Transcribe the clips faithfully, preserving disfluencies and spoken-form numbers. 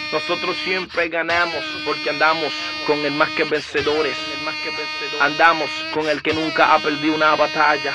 Nosotros siempre ganamos porque andamos con el más que vencedores. Andamos con el que nunca ha perdido una batalla.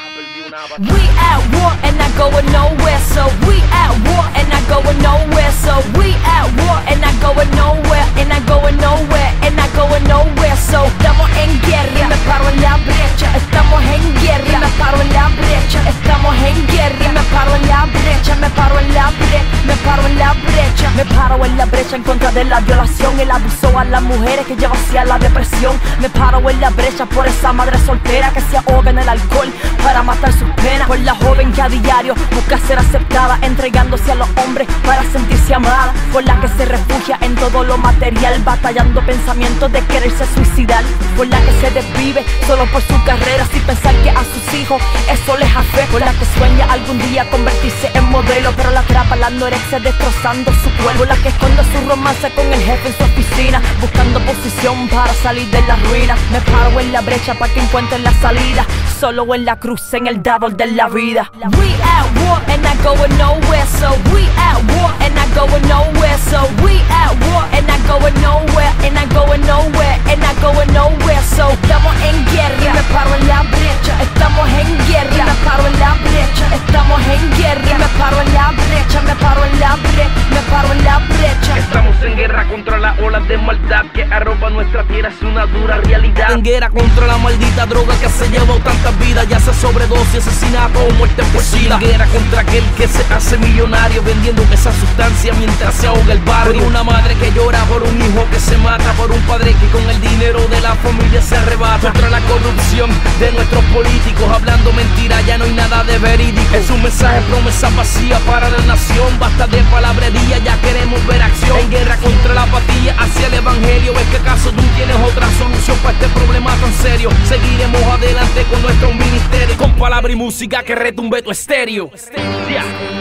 We at war and not going nowhere, so we at war and not going nowhere, so we at war and not going nowhere, and not going nowhere, and not going nowhere, so estamos en guerra y me paro en la brecha, estamos en guerra y me paro en la brecha, estamos en guerra y me paro en la brecha, me paro en la brecha, me paro en la brecha, me paro en la brecha en contra de la violación, el abuso a las mujeres que lleva hacia la depresión, me paro en la brecha por esa madre soltera que se ahoga en el alcohol para matar sus penas, por la joven que a diario busca ser aceptada, entregándose a los hombres para sentirse amada, por la que se refugia en todo lo material, batallando pensamientos de quererse suicidar, por la que se desvive solo por su carrera sin pensar que a sus hijos eso les afecta, por la que sueña algún día convertirse en modelo, pero la atrapa la anorexia destrozando su cuerpo, por la que esconde su romance con el jefe en su oficina, buscando posición para salir de la ruina, me paro en la brecha para que encuentren la salida, solo en la cruz, en el double de la vida. We at war and not going nowhere, so we at war and not going nowhere, so we at war and not going nowhere, and not going nowhere, and not going nowhere, so estamos en guerra y me paro en la brecha, estamos en guerra y me paro en la brecha, estamos en guerra y me paro en la brecha, me paro en la brecha, me paro en la brecha. Estamos en guerra contra las olas de maldad que arropa nuestra tierra, es una dura realidad. En guerra contra la maldita droga que se llevó tantas vidas, ya sea sobredosis, asesinato o muerte por sida. En guerra contra aquel que se hace millonario vendiendo esa sustancia mientras se ahoga el barrio. Por una madre que llora por un hijo que se mata, por un padre que con el dinero de la familia se arrebata. Contra la corrupción de nuestros políticos, hablando mentira, ya no hay nada de verídico. Es un mensaje, promesa vacía para la nación. Basta de palabrería, ya queremos ver acción. En guerra contra la apatía hacia el evangelio. ¿Es que acaso tú tienes otra solución para este problema tan serio? Seguiremos adelante con nuestro ministerio, con palabra y música que retumbe tu estéreo. Yeah.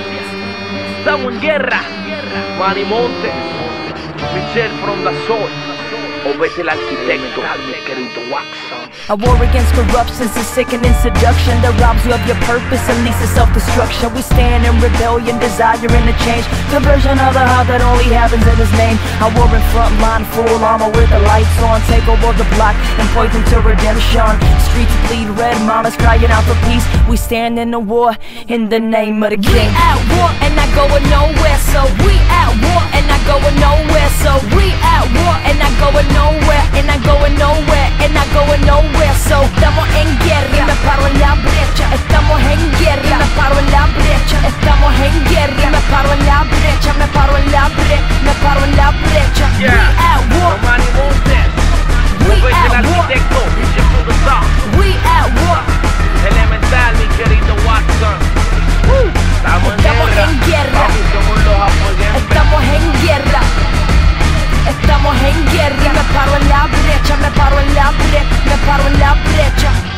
Estamos en guerra. Manny Montes, Michelle from the Soul, o vete el arquitecto, mi querido Watson. A war against corruption, a sickening seduction that robs you of your purpose and leads to self-destruction. We stand in rebellion, desiring a change, conversion of the heart that only happens in His name. A war in front line, full armor with the lights on, take over the block and point them to redemption. Streets bleed red, mamas crying out for peace. We stand in a war in the name of the King. We at war and not going nowhere, so we at war and not going nowhere, so we at war and not going nowhere, and not going nowhere, and not going nowhere. So estamos en guerra y me paro en la brecha, estamos en guerra y me paro en la brecha, estamos en guerra y me paro en la brecha, me paro en la brecha, me paro en la brecha. Yeah. We at war, Manny Montes, we o vete el at war, arquitecto, Michelle from the Soul. we at war, Elemental, mi querido Watson. Uh, estamos en estamos guerra. en guerra, Papi, somos los apoyantes. estamos en guerra. Estamos en guerra y me paro en la brecha, me paro en la brecha, me paro en la brecha.